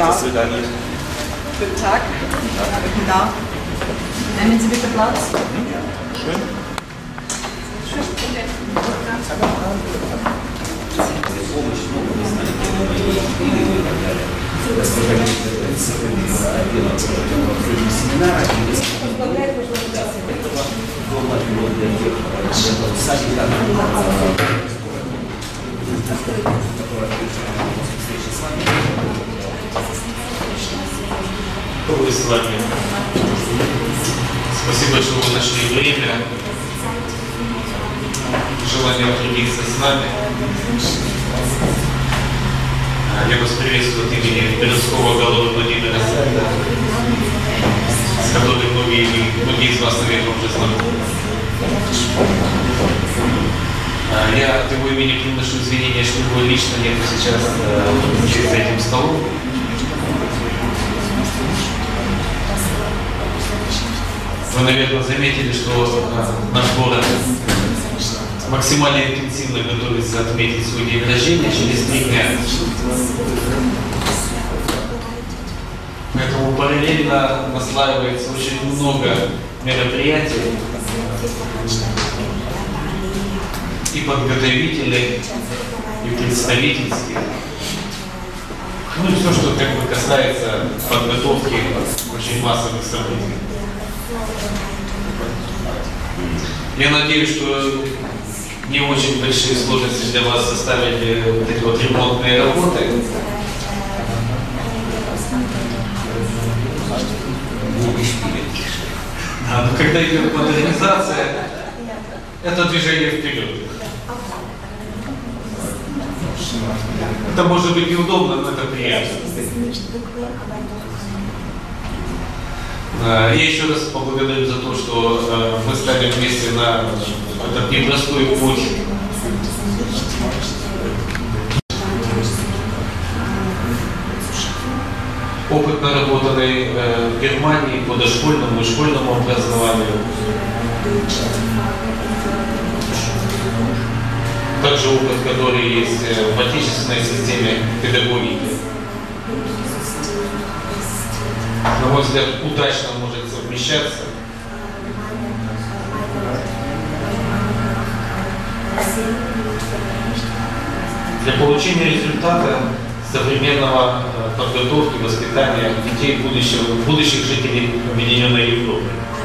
Sessel da liegt. Guten Tag. Da. Nehmen Sie bitte Platz. Schön. Вы с вами. Спасибо, что вы нашли время, желание трудиться с нами. Я вас приветствую от имени Березкова Голода Владимира Сенда, с которым многие из вас, наверное, уже знакомы. Я от его имени приношу извинения, что его лично нет сейчас за этим столом. Вы, наверное, заметили, что наш город максимально интенсивно готовится отметить свой день рождения через 3 дня. Поэтому параллельно наслаивается очень много мероприятий и подготовительных, и представительских. Ну и все, что как бы касается подготовки очень массовых событий. Я надеюсь, что не очень большие сложности для вас составили вот эти вот ремонтные работы. Но когда идет модернизация, это движение вперед. Это может быть неудобно, но это приятно. Я еще раз поблагодарю за то, что мы стали вместе на этот непростой путь. Опыт, наработанный в Германии по дошкольному и школьному образованию. Также опыт, который есть в отечественной системе педагогики. На мой взгляд, удачно может совмещаться. Для получения результата современного подготовки, воспитания детей будущих жителей Объединенной Европы.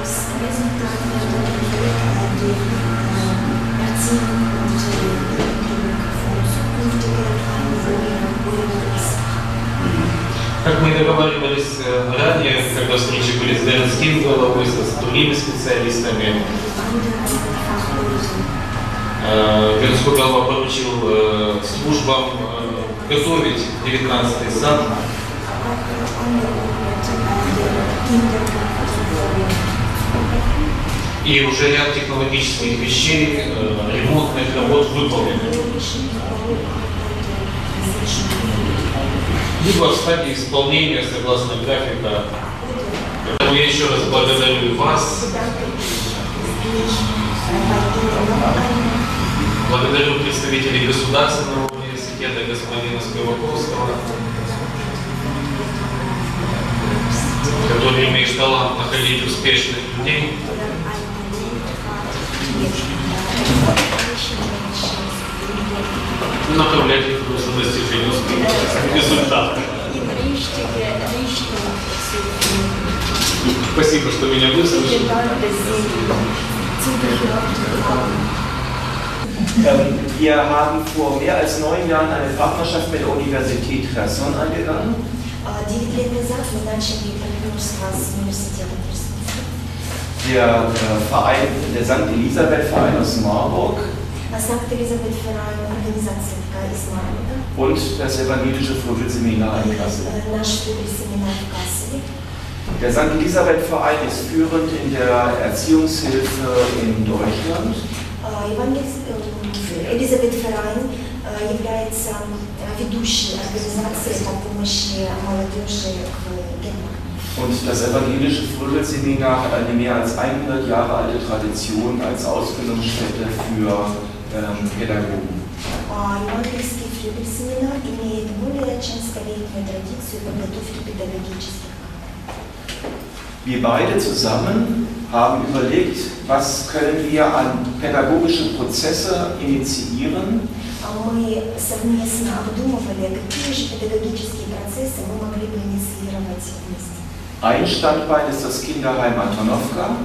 Как мы договаривались ранее, когда встречи были с городским главой, с другими специалистами, городской глава поручил службам готовить 19-й сад. И уже ряд технологических вещей, ремонтных работ выполнены. Либо в стадии исполнения согласно графика. Поэтому я еще раз благодарю вас. Благодарю представителей Государственного университета господина Спиваковского, который имеет талант находить успешных людей. Направлять их в достижение результата. Спасибо, что меня выслушали. Wir haben vor mehr als 9 Jahren eine Partnerschaft mit der Universität Cherson eingegangen. Der Verein, der St. Elisabeth Verein aus Marburg und das Evangelische Flügelseminar in Kassel. Der St. Elisabeth Verein ist führend in der Erziehungshilfe in Deutschland. Elisabeth Verein является ведущей организацией по помощи молодежи в Германии. Und das Evangelische Flügelseminar hat eine mehr als 100 Jahre alte Tradition als Ausbildungsstätte für Pädagogen. Евангельский флюгельсеминар имеет более чем столетнюю традицию подготовки педагогических. Wir beide zusammen haben überlegt, was können wir an pädagogische Prozesse initiieren. Мы совместно обдумывали, какие же педагогические процессы мы могли бы инициировать вместе. Ein Standbein ist das Kinderheim Antonovka.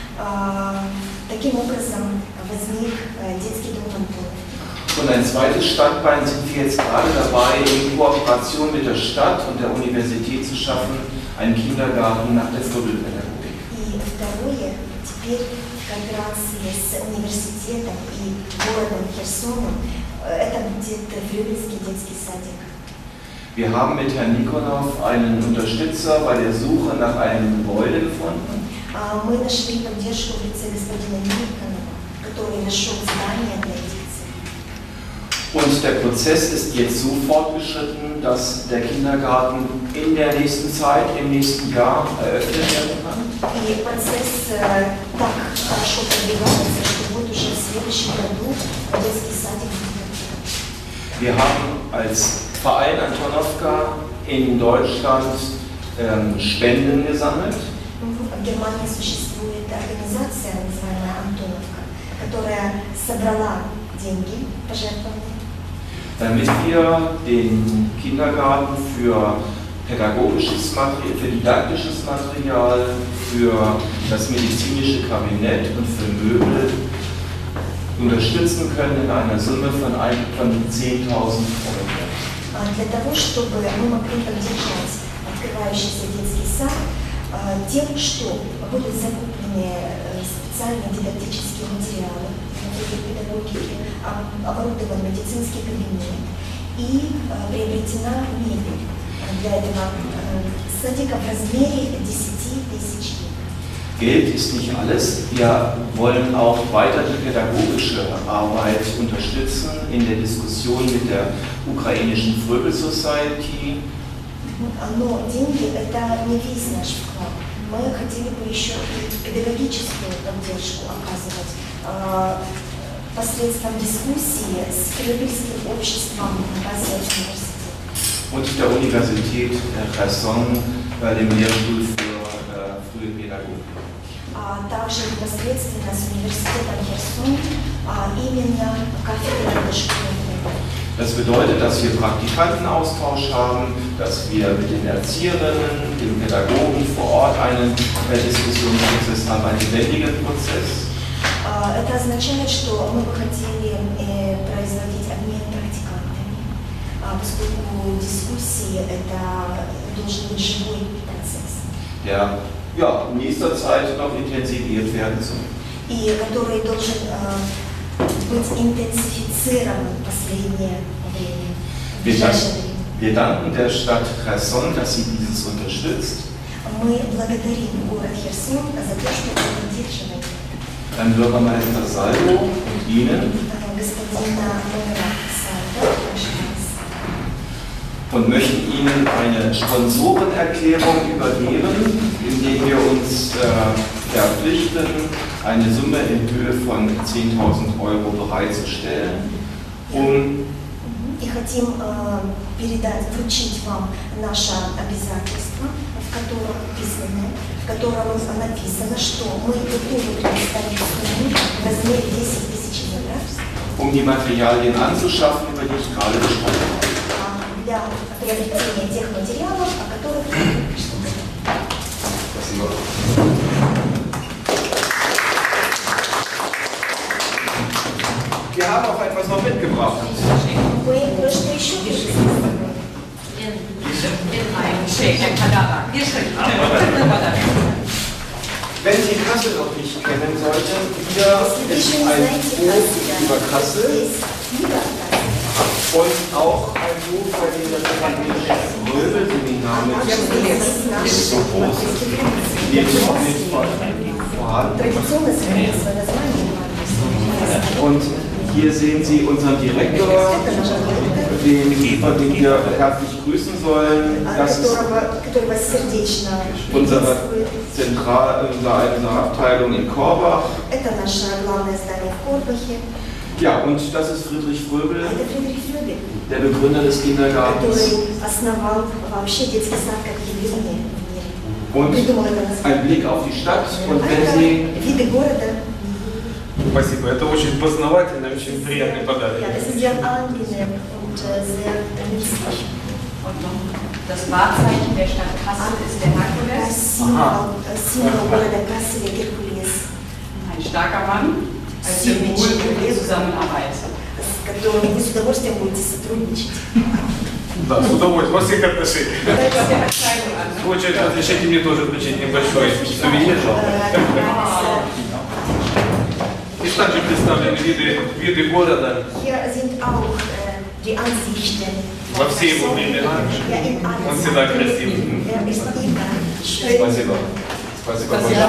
Таким образом возник детский дом Антоновка. Und ein zweites Standbein sind wir jetzt gerade dabei, in Kooperation mit der Stadt und der Universität zu schaffen, einen Kindergarten nach der Viertelpädagogik. И второе, теперь в кооперации с университетом и городом Херсоном, это будет Флюгельский детский садик. Wir haben mit Herrn Nikonov einen Unterstützer bei der Suche nach einem Gebäude gefunden. Мы нашли поддержку в лице господина Никонова, который нашел здание для этих целей. Und der Prozess ist jetzt so fortgeschritten, dass der Kindergarten in der nächsten Zeit, im nächsten Jahr eröffnet werden kann. И процесс так хорошо продвигается, что будет уже в следующем году детский садик. Wir haben als Verein Antonovka in Deutschland Spenden gesammelt. В Германии существует организация, называемая Антоновка, которая собрала деньги, пожертвования, damit wir den Kindergarten für pädagogisches Material, für didaktisches Material, für das medizinische Kabinett und für Möbel unterstützen können in einer Summe von 10.000 Euro. Для того, чтобы мы могли поддержать открывающийся детский сад тем, что будут закуплены специальные дидактические материалы для педагогики, оборудован медицинский кабинет и приобретена мебель для этого садика в размере 10 000 евро. Geld ist nicht alles. Wir wollen auch weiter die pädagogische Arbeit unterstützen in der Diskussion mit der ukrainischen Fröbel Society. Но деньги – это не весь наш вклад. Мы хотели бы еще и педагогическую поддержку оказывать посредством дискуссии с Фрöbelским обществом Азии университета. Und der Universität Cherson bei dem Lehrstuhl für frühe Pädagogik. А также непосредственно с университетом Херсон, именно кафедрой дошкольной. Das bedeutet, dass wir Praktikantenaustausch haben, dass wir mit den Erzieherinnen, den Pädagogen vor Ort einen Diskussionsprozess haben, einen lebendigen Prozess. Это означает, что мы бы хотели производить обмен практикантами, поскольку дискуссии это должен быть живой процесс. Der in nächster Zeit noch intensiviert werden soll. И который должен быть интенсифицирован в последнее время. Wir danken der Stadt Cherson, dass sie dieses unterstützt. Мы благодарим город Херсон за то, что он поддерживает. Herrn Bürgermeister Salvo und Ihnen. Господина мэра Салво, und möchten Ihnen eine Sponsorenerklärung übergeben, indem wir uns verpflichten, eine Summe in Höhe von 10.000 Euro bereitzustellen, И хотим вручить вам наше обязательство, в котором написано, что мы готовы предоставить сумму в размере 10 000 евро, die Materialien anzuschaffen, über die ich gerade gesprochen habe. Для приобретения тех материалов, о которых я только что говорила. Спасибо. Wir haben auch etwas noch mitgebracht. Кое-что еще присутствует. Wenn Sie Kassel noch nicht kennen sollten, hier ist ein Buch über Kassel und auch ein Buch, bei dem das evangelische Fröbel-Seminar mit ist so groß, lebt noch nicht vorhanden. Und hier sehen Sie unseren Direktor, den wir herzlich grüßen sollen. Das ist unsere Abteilung in Korbach. Ja, und das ist Friedrich Fröbel, Это Фридрих Фрёбель, der Begründer des Kindergartens. который основал вообще детский сад как явление в мире. Und Придумал это название. ein Blick auf die Stadt. Und А wenn это Sie виды города. Спасибо, это очень познавательно, очень приятный Ja, подарок. das ist sehr angenehm und sehr nützlich. Und noch das Wahrzeichen der Stadt Kassel ist der Herkules. Символ города Касселя Геркулес, Ein starker Mann als Symbol für die Zusammenarbeit. с которым вы с удовольствием будете сотрудничать. Да, с удовольствием, во всех отношениях. Das ist der Kleidung an. В свою очередь, разрешите мне тоже включить небольшой сувенир. И также представлены виды города Hier sind auch die Ansichten. во все его времена. Ja, in allen Он всегда Zeiten. красивый. Er ist immer schön. Спасибо. Спасибо большое.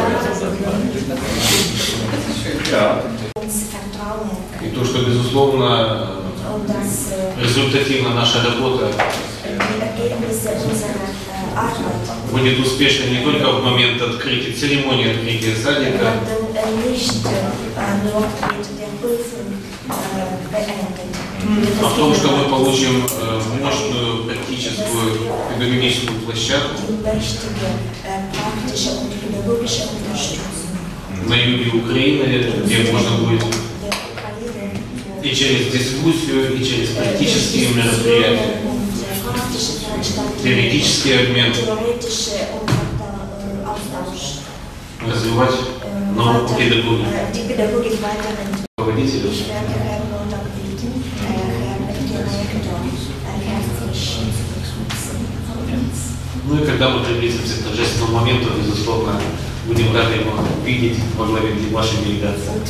Ja. Uns vertrauen И то, что, безусловно, und dass результативно наша работа die Ergebnisse unserer Arbeit будет успешной не только в момент открытия, церемонии открытия садика, werden nicht nur mit der Prüfung beendet. а в том, что мы получим мощную практическую педагогическую площадку Die mächtige praktische und pädagogische Unterstützung на юге Украины, где можно будет der Ukraine für и через дискуссию, и через практические мероприятия, praktische Veranstaltungen, теоретический обмен, theoretische und Austausch, развивать науку педагогики. die Pädagogik weiterentwickeln. Руководителю. Ich werde Herrn Lothar bitten, Herrn Direktor, herzlich zu begrüßen von uns. Ну и когда мы приблизимся к торжественному моменту, безусловно, будем рады его видеть во главе вашей делегации. Und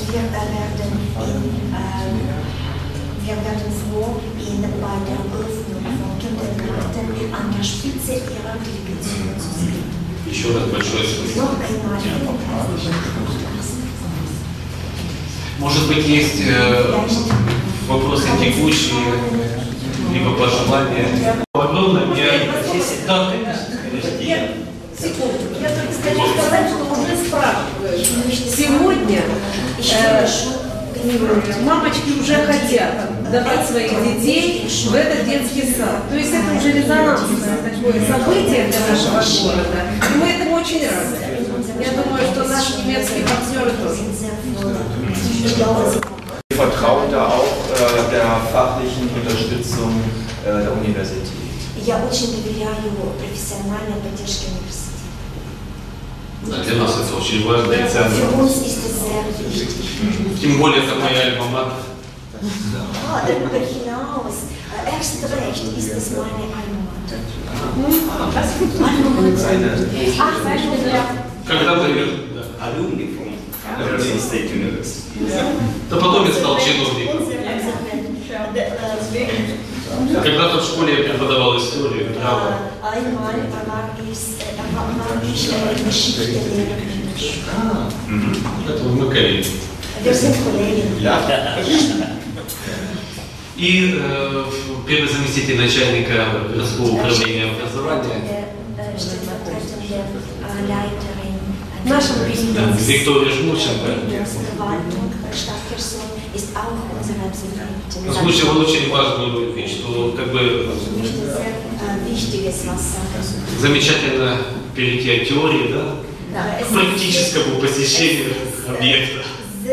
wir werden froh, ihn bei der Öffnung von Kindergarten an der Spitze ihrer Delegation zu sehen. Еще раз большое спасибо. Noch einmal vielen herzlichen Dank. Может быть, есть вопросы текущие, либо пожелания. Огромное мне... Да, Секунду, я только хочу сказать, что уже спрашивают. Сегодня мамочки уже хотят давать своих детей в этот детский сад. То есть это уже резонансное такое событие для нашего города. И мы этому очень рады. Я думаю, что наши немецкие партнеры тоже. Wir vertrauen da auch der fachlichen Unterstützung der Universität. Я очень доверяю профессиональной поддержке университета. Да, для нас это очень важно и ценно. Für uns ist es sehr wichtig. Тем более, это моя альма-матер. Darüber hinaus, erst recht ist es meine Alma-Mater. Когда-то я... Alumni von Arizona State University. Да потом я стал чиновником. Когда-то в школе я преподавал историю, право. Einmal war ich Geschichtslehrerin. Поэтому мы коллеги. Wir sind Kollegen. И первый заместитель начальника городского управления образования В нашем президенте Виктория Жмурченко. Озвучила очень важную вещь, что как бы замечательно перейти от теории, да, к практическому посещению объекта.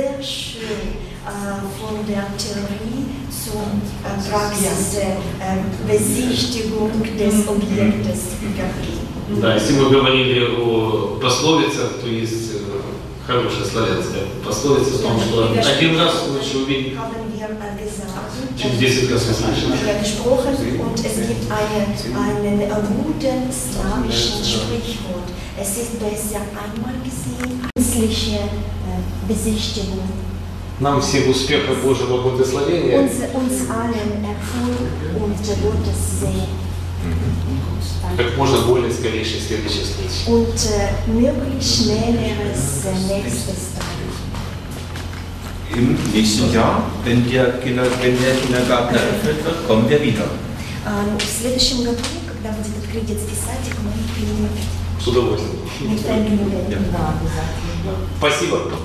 Von der Theorie zur Praxis, Besichtigung des Objektes übergehen. Да, если мы говорили о пословицах, то есть хорошая славянская пословица в том, что один раз лучше увидеть, чем 10 раз услышать. Gesprochen und es gibt einen guten slawischen Sprichwort. Es ist besser einmal gesehen, häusliche Besichtigung. Нам всем успеха, Божьего благословения. Uns allen Erfolg und Gottes Segen. Как можно более скорейшей следующей встречи. Und möglichst schnelleres nächstes Tag. Im nächsten Jahr, wenn der Kindergarten eröffnet wird, kommen wir wieder. В следующем году, когда будет открыт детский садик, мы приедем С удовольствием. mit Vergnügen. Спасибо.